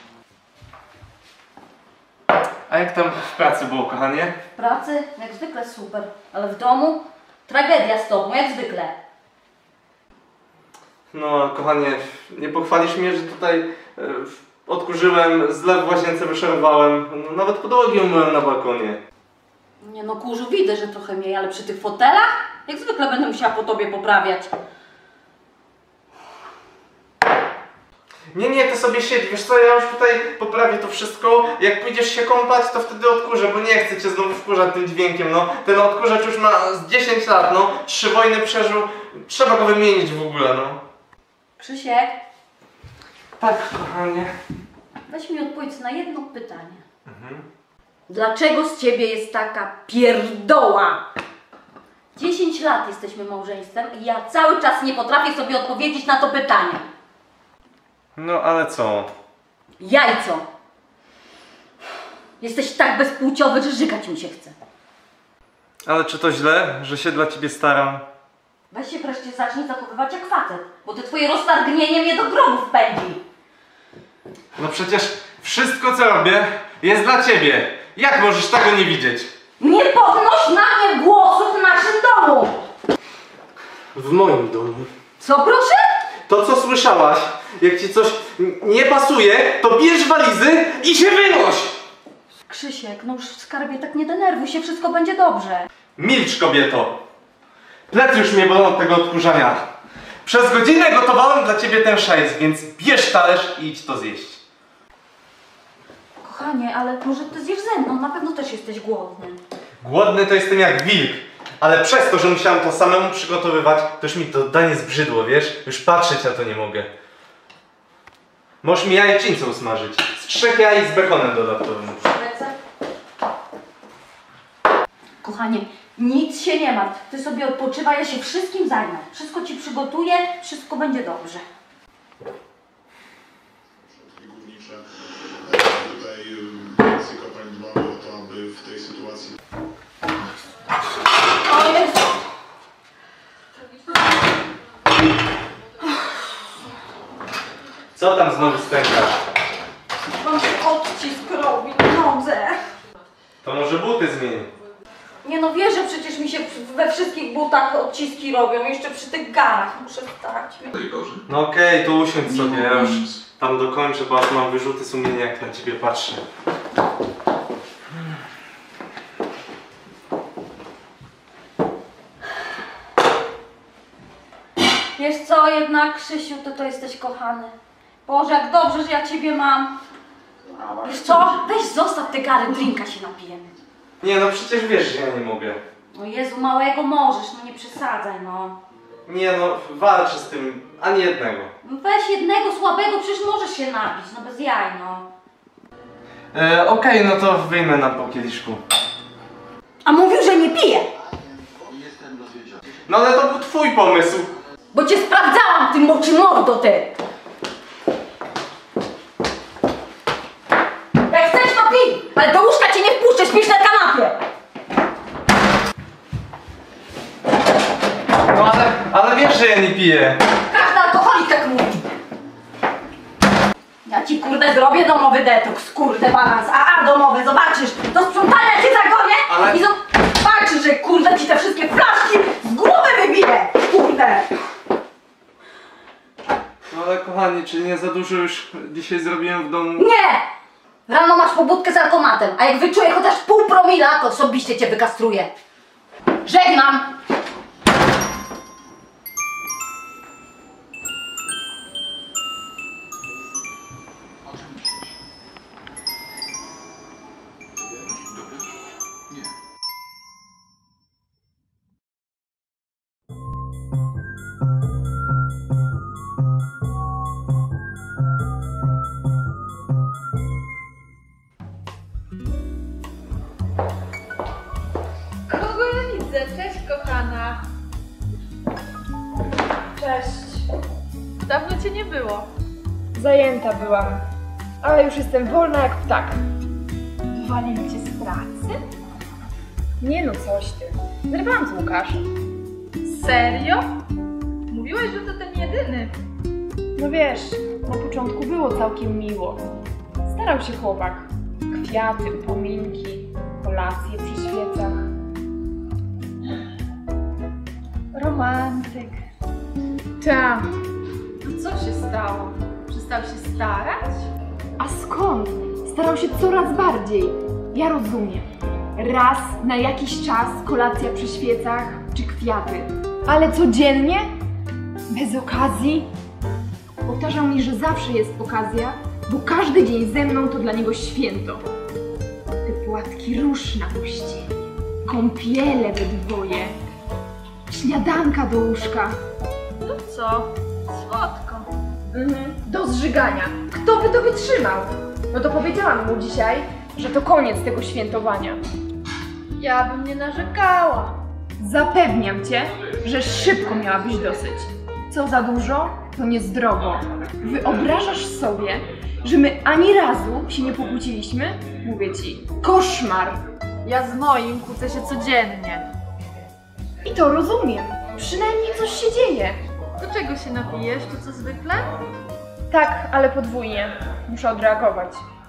A jak tam w pracy było, kochanie? W pracy? Jak zwykle super. Ale w domu? Tragedia z tobą, jak zwykle. No, kochanie, nie pochwalisz mnie, że tutaj e, odkurzyłem, zlew w łazience wyszorowałem, no, nawet podłogi umyłem na balkonie. Nie no, kurzu, widzę, że trochę mniej, ale przy tych fotelach? Jak zwykle będę musiała po tobie poprawiać. Nie, nie, ty sobie siedź, wiesz co, ja już tutaj poprawię to wszystko, jak pójdziesz się kąpać, to wtedy odkurzę, bo nie chcę cię znowu wkurzać tym dźwiękiem, no. Ten odkurzacz już ma z dziesięć lat, no, trzy wojny przeżył, trzeba go wymienić w ogóle, no. Krzysiek? Tak, kochanie. Weź mi odpowiedź na jedno pytanie. Mhm. Dlaczego z ciebie jest taka pierdoła? dziesięć lat jesteśmy małżeństwem i ja cały czas nie potrafię sobie odpowiedzieć na to pytanie. No, ale co? Jajco! Jesteś tak bezpłciowy, że żygać mi się chce. Ale czy to źle, że się dla ciebie staram? Weź się wreszcie zacznij zachowywać jak facet, bo te twoje roztargnienie mnie do grobów pędzi. No przecież wszystko co robię jest dla ciebie. Jak możesz tego nie widzieć? Nie podnoś na mnie głosu w naszym domu! W moim domu. Co proszę? To co słyszałaś, jak ci coś nie pasuje, to bierz walizy i się wynoś! Krzysiek, no już w skarbie tak nie denerwuj się, wszystko będzie dobrze. Milcz, kobieto! Plecy już mnie bolą od tego odkurzania. Przez godzinę gotowałem dla ciebie ten szajs, więc bierz talerz i idź to zjeść. Kochanie, ale może ty zjesz ze mną, na pewno też jesteś głodny. Głodny to jestem jak wilk, ale przez to, że musiałem to samemu przygotowywać, to już mi to danie zbrzydło, wiesz? Już patrzeć na to nie mogę. Możesz mi jajecznicę usmażyć. Z trzech jaj z bekonem dodatkowym. Lecę. Kochanie, nic się nie martw. Ty sobie odpoczywaj, ja się wszystkim zajmę. Wszystko ci przygotuję, wszystko będzie dobrze. Tutaj kwestie kopalń dbały o to, aby w tej sytuacji... O Jezu! Co tam znowu stękasz? Mam się odcisk robi na nodze. To może buty zmień. Nie no wiesz, że przecież mi się we wszystkich butach odciski robią, jeszcze przy tych garach muszę wstać. No okej, okay, to usiądź sobie, ja już tam dokończę, bo aż mam wyrzuty sumienia, jak na ciebie patrzę. Wiesz co, jednak Krzysiu, ty to jesteś kochany. Boże, jak dobrze, że ja ciebie mam. Wiesz co, weź zostaw te gary, drinka się napijemy. Nie no, przecież wiesz, że ja nie mogę. O Jezu, małego możesz, no nie przesadzaj, no. Nie no, walczę z tym, ani jednego. No weź jednego słabego, przecież możesz się napić, no bez jaj, no. E, Okej, okay, no to wyjmę na po kieliszku. A mówił, że nie pije! No ale to był twój pomysł. Bo cię sprawdzałam, ty moczy mordo, ty! Jak chcesz, to pij! Ale do łóżka cię nie wpuszczę, śpisz na kanapie! No ale, ale wiesz, że ja nie piję. Każdy alkoholik tak mówi. Ja ci kurde zrobię domowy detoks, kurde balans, a a domowy, zobaczysz, do sprzątania cię zagonię ale... i zobaczysz, że kurde ci te wszystkie flaszki z głowy wybiję, kurde. No ale kochani, czy nie za dużo już dzisiaj zrobiłem w domu? Nie! Rano masz pobudkę z alkomatem, a jak wyczuję chociaż pół promila, to osobiście cię wykastruję. Żegnam! Kogo ja widzę? Cześć, kochana. Cześć. Dawno cię nie było. Zajęta byłam, ale już jestem wolna jak ptak. Wywalili cię z pracy? Nie no, coś ty. Zerwałam z Łukaszem. Serio? Mówiłeś, że to ten jedyny. No wiesz, na początku było całkiem miło. Starał się chłopak. Kwiaty, upominki, kolacje przy świecach. Romantyk. Ta. To co się stało? Przestał się starać? A skąd? Starał się coraz bardziej. Ja rozumiem. Raz na jakiś czas kolacja przy świecach czy kwiaty. Ale codziennie? Bez okazji? Powtarzał mi, że zawsze jest okazja, bo każdy dzień ze mną to dla niego święto. Te płatki róż na pościeli, kąpiele we dwoje, śniadanka do łóżka. No co? Słodko. Mhm, do zżygania. Kto by to wytrzymał? No to powiedziałam mu dzisiaj, że to koniec tego świętowania. Ja bym nie narzekała. Zapewniam cię, że szybko miałabyś dosyć. Co za dużo, to niezdrowo. Wyobrażasz sobie, że my ani razu się nie pokłóciliśmy? Mówię ci, koszmar. Ja z moim kłócę się codziennie. I to rozumiem. Przynajmniej coś się dzieje. Do czego się napijesz? To co zwykle? Tak, ale podwójnie. Muszę odreagować.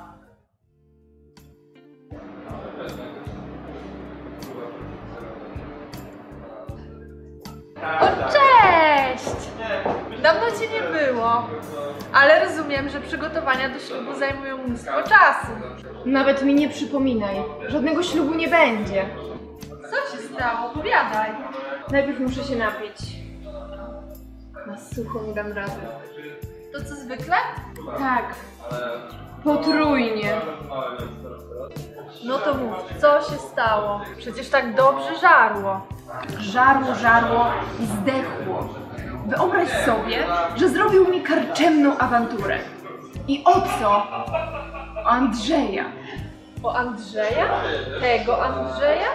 O, cześć! Dawno cię nie było. Ale rozumiem, że przygotowania do ślubu zajmują mnóstwo czasu. Nawet mi nie przypominaj. Żadnego ślubu nie będzie. Co się stało? Opowiadaj. Najpierw muszę się napić. Na sucho nie dam rady. To co zwykle? Tak. Potrójnie. No to mów, co się stało? Przecież tak dobrze żarło. Żarło, żarło i zdechło. Wyobraź sobie, że zrobił mi karczemną awanturę. I o co? O Andrzeja. O Andrzeja? Tego Andrzeja?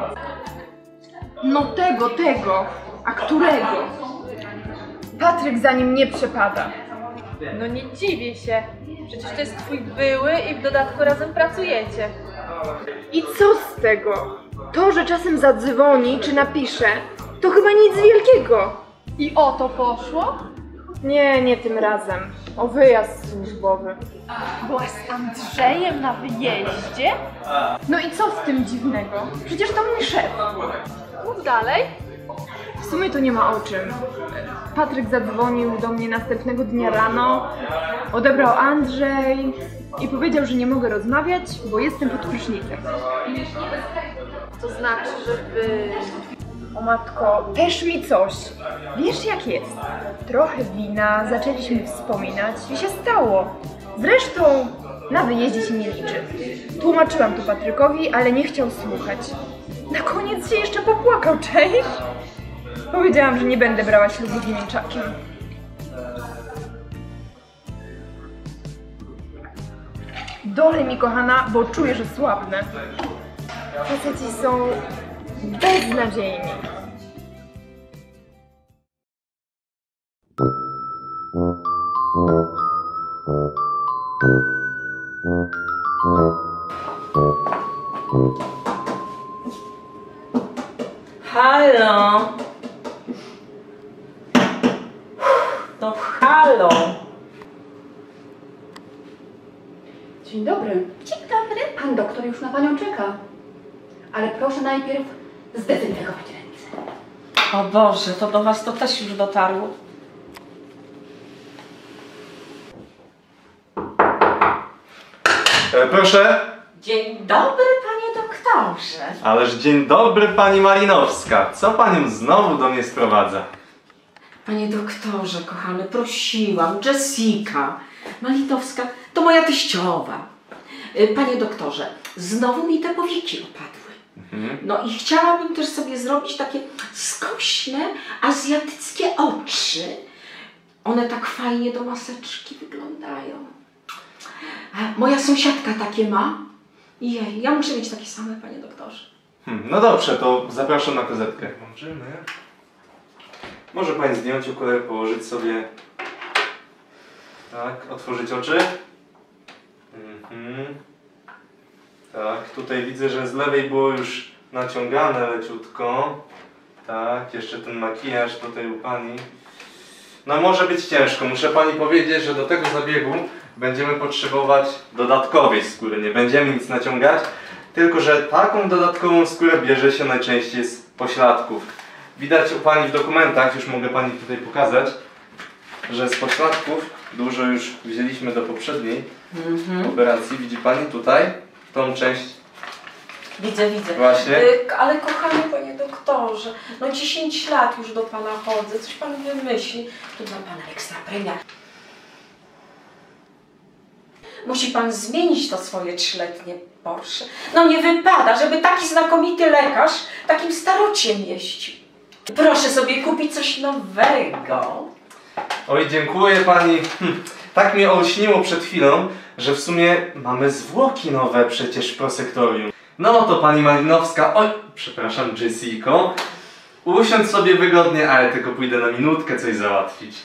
No tego, tego. A którego? Patryk za nim nie przepada. No nie dziwię się. Przecież to jest twój były i w dodatku razem pracujecie. I co z tego? To, że czasem zadzwoni czy napisze, to chyba nic wielkiego. I o to poszło? Nie, nie tym razem. O wyjazd służbowy. Byłaś z Andrzejem na wyjeździe? No i co z tym dziwnego? Przecież to mój szef. Mów dalej. W sumie to nie ma o czym. Patryk zadzwonił do mnie następnego dnia rano, odebrał Andrzej i powiedział, że nie mogę rozmawiać, bo jestem pod prysznicem. To znaczy, że wy... O matko, też mi coś. Wiesz jak jest? Trochę wina, zaczęliśmy wspominać i się stało. Zresztą Na wyjeździe się nie liczy. Tłumaczyłam to Patrykowi, ale nie chciał słuchać. Na koniec się jeszcze popłakał, cześć? Powiedziałam, że nie będę brała ślubu z mięczakiem. Dolej mi, kochana, bo czuję, że słabnę. Faceci są beznadziejni. Halo? No halo? Dzień dobry. Dzień dobry. Pan doktor już na panią czeka. Ale proszę najpierw zdezynfekować ręce. O Boże, to do was to też już dotarło. E, proszę. Dzień dobry, panie doktorze. Ależ dzień dobry, pani Malinowska. Co panią znowu do mnie sprowadza? Panie doktorze, kochany, prosiłam, Jessica Malinowska, to moja teściowa. Y, Panie doktorze, znowu mi te powieki opadły. Mhm. No i chciałabym też sobie zrobić takie skośne, azjatyckie oczy. One tak fajnie do maseczki wyglądają. A moja sąsiadka takie ma. Jej, ja muszę mieć takie same, panie doktorze. Hmm, no dobrze, to zapraszam na kozetkę. Możemy. Może pani zdjąć okulary, położyć sobie. Tak, otworzyć oczy. Mhm. Tak, tutaj widzę, że z lewej było już naciągane leciutko. Tak, jeszcze ten makijaż tutaj u pani. No może być ciężko. Muszę pani powiedzieć, że do tego zabiegu będziemy potrzebować dodatkowej skóry. Nie będziemy nic naciągać, tylko że taką dodatkową skórę bierze się najczęściej z pośladków. Widać u pani w dokumentach, już mogę pani tutaj pokazać, że z pośladków dużo już wzięliśmy do poprzedniej Mhm. operacji. Widzi pani tutaj tą część? Widzę, widzę. Właśnie. Y, ale kochany panie doktorze, no dziesięć lat już do pana chodzę, coś pan wymyśli. Tu dla pana ekstra premia. Musi pan zmienić to swoje trzyletnie Porsche. No nie wypada, żeby taki znakomity lekarz takim starociem jeździł. Proszę sobie kupić coś nowego. Oj, dziękuję pani. Hm, tak mnie olśniło przed chwilą, że w sumie mamy zwłoki nowe przecież w prosektorium. No to pani Malinowska, oj, przepraszam Jessico, usiądź sobie wygodnie, ale tylko pójdę na minutkę coś załatwić.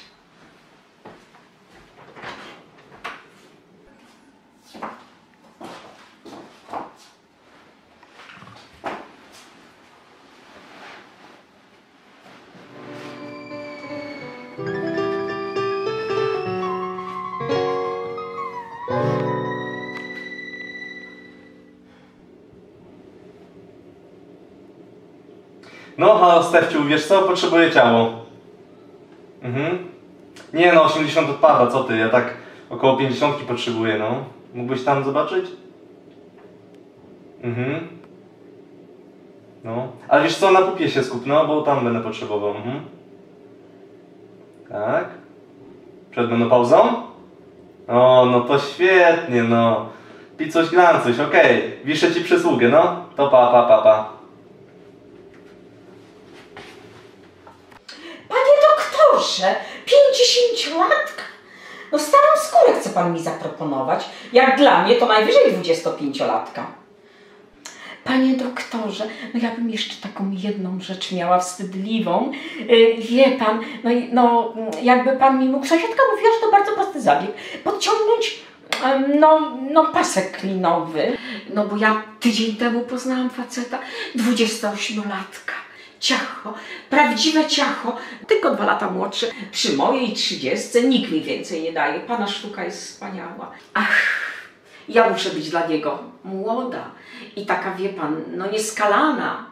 No, halo Stefciu, wiesz co? Potrzebuję ciało. Mhm. Nie no, osiemdziesiąt odpada, co ty? Ja tak około pięćdziesiąt potrzebuję, no. Mógłbyś tam zobaczyć? Mhm. No. Ale wiesz co, na pupie się skup, no, bo tam będę potrzebował. Mhm. Tak. Przed menopauzą? O, no to świetnie, no. Picuś, glancuś, okej. Okay. Wiszę ci przysługę, no. To pa, pa, pa, pa. Proszę, pięćdziesięciolatka? No starą skórę chce pan mi zaproponować. Jak dla mnie to najwyżej dwudziestopięciolatka. Panie doktorze, no ja bym jeszcze taką jedną rzecz miała wstydliwą. Yy, wie pan, no, no jakby pan mi mógł, sąsiadka mówiła, że to bardzo prosty zabieg, podciągnąć yy, no, no pasek linowy. No bo ja tydzień temu poznałam faceta, dwudziestoośmiolatka. Ciacho, prawdziwe ciacho, tylko dwa lata młodszy. Przy mojej trzydziestce nikt mi więcej nie daje. Pana sztuka jest wspaniała. Ach, ja muszę być dla niego młoda i taka, wie pan, no nieskalana.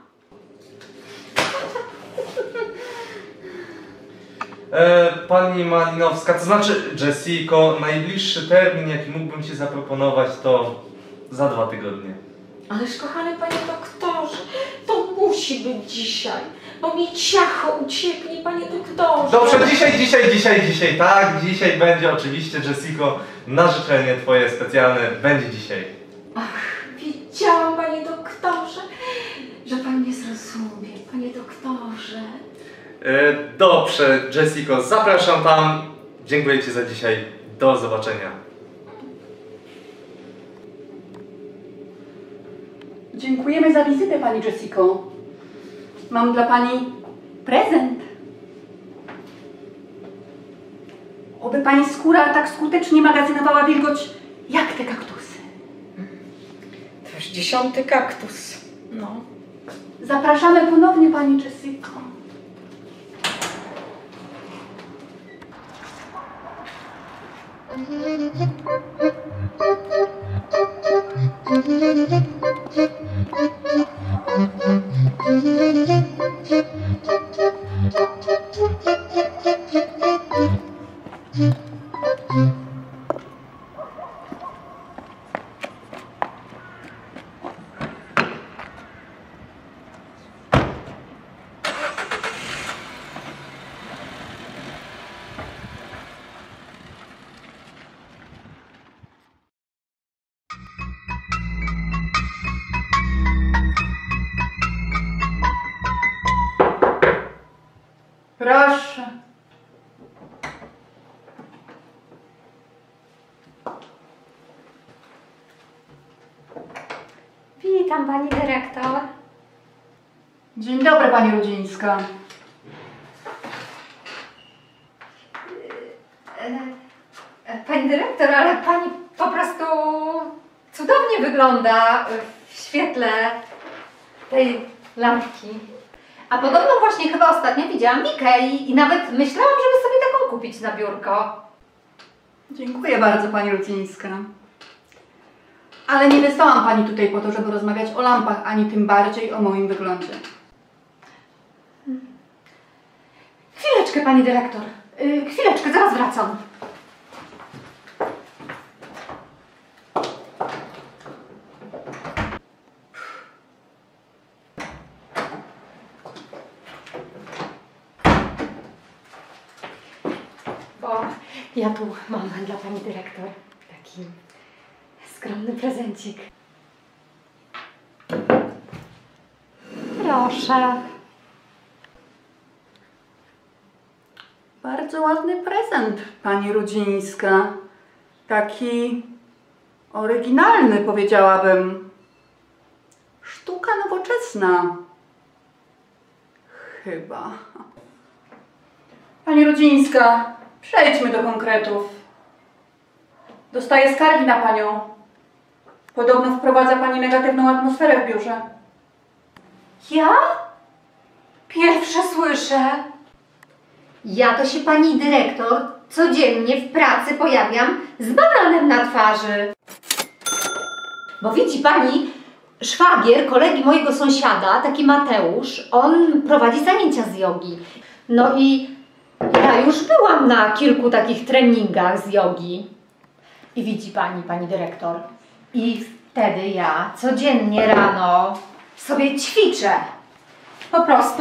E, pani Malinowska, to znaczy Jessico, najbliższy termin, jaki mógłbym ci zaproponować, to za dwa tygodnie. Ależ kochany panie doktorze, to musi być dzisiaj, bo mi ciacho ucieknie, panie doktorze. Dobrze, dzisiaj, dzisiaj, dzisiaj, dzisiaj, tak, dzisiaj będzie oczywiście, Jessico, na życzenie twoje specjalne będzie dzisiaj. Ach, wiedziałam, panie doktorze, że pan nie zrozumie, panie doktorze. E, dobrze, Jessico, zapraszam tam. Dziękuję ci za dzisiaj. Do zobaczenia. Dziękujemy za wizytę, pani Jessico. Mam dla pani prezent. Oby pani skóra tak skutecznie magazynowała wilgoć jak te kaktusy. To już dziesiąty kaktus. No. Zapraszamy ponownie, pani Jessico. Proszę. Witam, pani dyrektor. Dzień dobry, pani Rudzińska. Pani dyrektor, ale pani po prostu cudownie wygląda w świetle tej lampki. A podobno właśnie chyba ostatnio widziałam Wikę i, i nawet myślałam, żeby sobie taką kupić na biurko. Dziękuję bardzo, pani Rudzińska. Ale nie wysłałam pani tutaj po to, żeby rozmawiać o lampach, ani tym bardziej o moim wyglądzie. Chwileczkę, pani dyrektor. Yy, chwileczkę, zaraz wracam. Bo ja tu mam dla pani dyrektor taki skromny prezencik. Proszę. Bardzo ładny prezent, pani Rudzińska. Taki oryginalny, powiedziałabym. Sztuka nowoczesna. Chyba. Pani Rudzińska, przejdźmy do konkretów. Dostaję skargi na panią. Podobno wprowadza pani negatywną atmosferę w biurze. Ja? Pierwsze słyszę. Ja to się pani dyrektor codziennie w pracy pojawiam z bananem na twarzy. Bo widzi pani, szwagier kolegi mojego sąsiada, taki Mateusz, on prowadzi zajęcia z jogi. No i ja już byłam na kilku takich treningach z jogi. I widzi pani, pani dyrektor, i wtedy ja codziennie rano sobie ćwiczę. Po prostu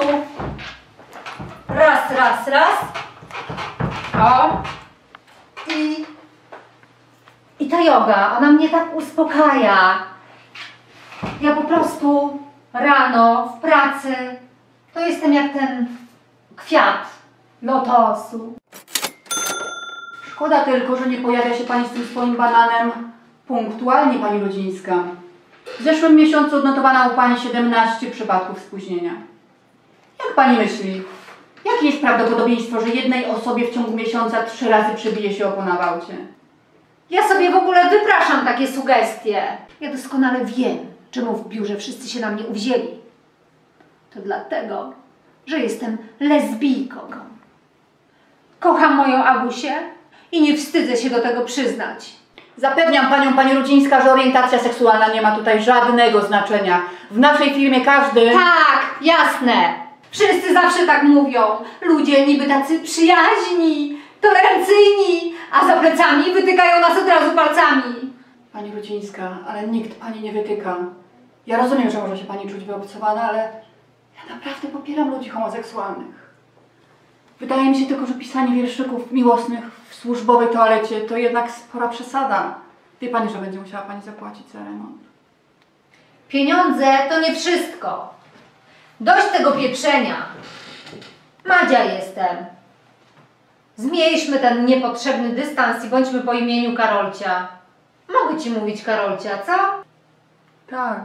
raz, raz, raz. O. I, I ta joga, ona mnie tak uspokaja. Ja po prostu rano w pracy to jestem jak ten kwiat lotosu. Szkoda tylko, że nie pojawia się pani z tym swoim bananem punktualnie, pani Rudzińska. W zeszłym miesiącu odnotowano u pani siedemnaście przypadków spóźnienia. Jak pani myśli, jakie jest prawdopodobieństwo, że jednej osobie w ciągu miesiąca trzy razy przebije się oko na wałcie? Ja sobie w ogóle wypraszam takie sugestie. Ja doskonale wiem, czemu w biurze wszyscy się na mnie uwzięli. To dlatego, że jestem lesbijką. Kocham moją Agusię i nie wstydzę się do tego przyznać. Zapewniam panią, pani Rudzińska, że orientacja seksualna nie ma tutaj żadnego znaczenia. W naszej firmie każdy... Tak, jasne. Wszyscy zawsze tak mówią. Ludzie niby tacy przyjaźni, tolerancyjni, a za plecami wytykają nas od razu palcami. Pani Rudzińska, ale nikt pani nie wytyka. Ja rozumiem, że może się pani czuć wyobcowana, ale ja naprawdę popieram ludzi homoseksualnych. Wydaje mi się tylko, że pisanie wierszyków miłosnych w służbowej toalecie to jednak spora przesada. Wie pani, że będzie musiała pani zapłacić za remont. Pieniądze to nie wszystko. Dość tego pieprzenia. Madzia jestem. Zmniejszmy ten niepotrzebny dystans i bądźmy po imieniu Karolcia. Mogę ci mówić Karolcia, co? Tak.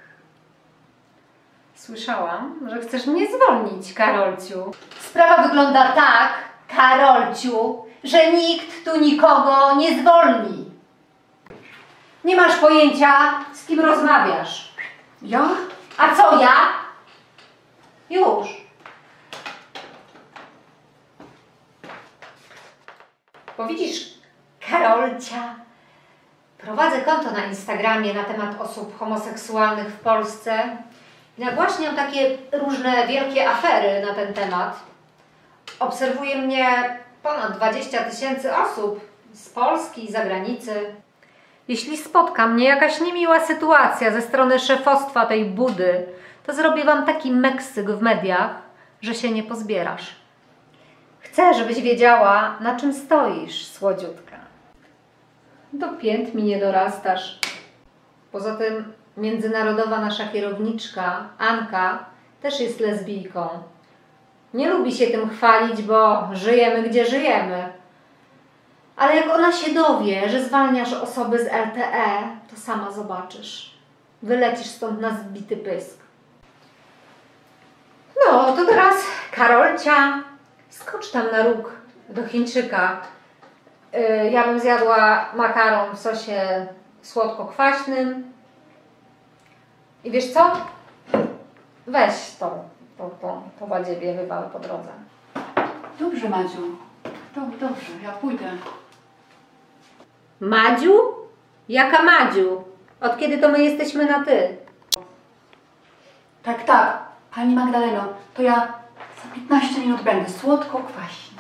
Słyszałam, że chcesz mnie zwolnić, Karolciu. Sprawa wygląda tak, Karolciu, że nikt tu nikogo nie zwolni. Nie masz pojęcia, z kim rozmawiasz. Ja? A co ja? Już. Bo widzisz, Karolcia, prowadzę konto na Instagramie na temat osób homoseksualnych w Polsce i nagłaśniam takie różne wielkie afery na ten temat. Obserwuje mnie ponad dwadzieścia tysięcy osób z Polski i z zagranicy. Jeśli spotka mnie jakaś niemiła sytuacja ze strony szefostwa tej budy, to zrobię wam taki meksyk w mediach, że się nie pozbierasz. Chcę, żebyś wiedziała, na czym stoisz, słodziutka. Do pięt mi nie dorastasz. Poza tym międzynarodowa nasza kierowniczka, Anka, też jest lesbijką. Nie lubi się tym chwalić, bo żyjemy gdzie żyjemy. Ale jak ona się dowie, że zwalniasz osoby z L T E, to sama zobaczysz. Wylecisz stąd na zbity pysk. No, to teraz Karolcia, skocz tam na róg do Chińczyka. Yy, ja bym zjadła makaron w sosie słodko-kwaśnym. I wiesz co? Weź tą, tą, tą, tą badziewię wywal po drodze. Dobrze, Madziu. Dobrze, dobrze, ja pójdę. Madziu? Jaka Madziu? Od kiedy to my jesteśmy na ty? Tak, tak. Pani Magdaleno, to ja za piętnaście minut będę. Słodko, kwaśnie.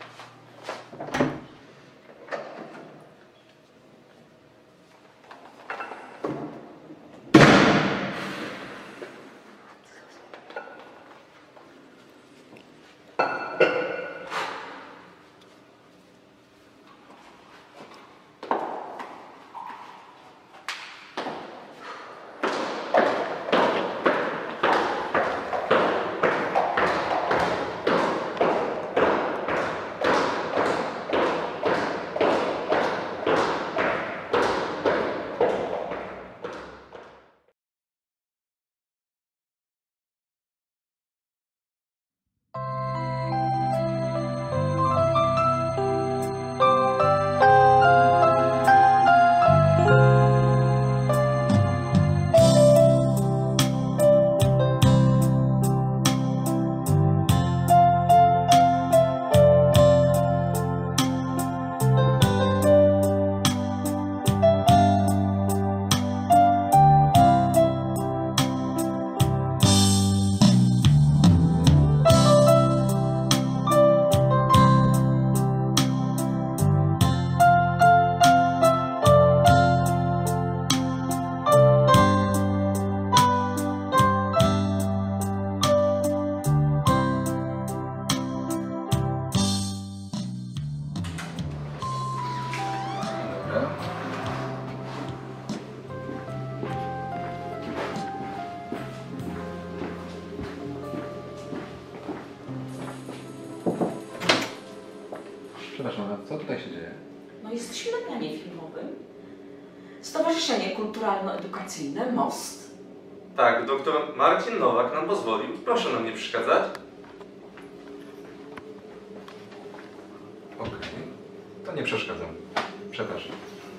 Przepraszam, a co tutaj się dzieje? No jesteśmy na planie filmowym. Stowarzyszenie Kulturalno-Edukacyjne Most. Tak, doktor Marcin Nowak nam pozwolił. Proszę nam nie przeszkadzać. Okej, to nie przeszkadzam. Przepraszam.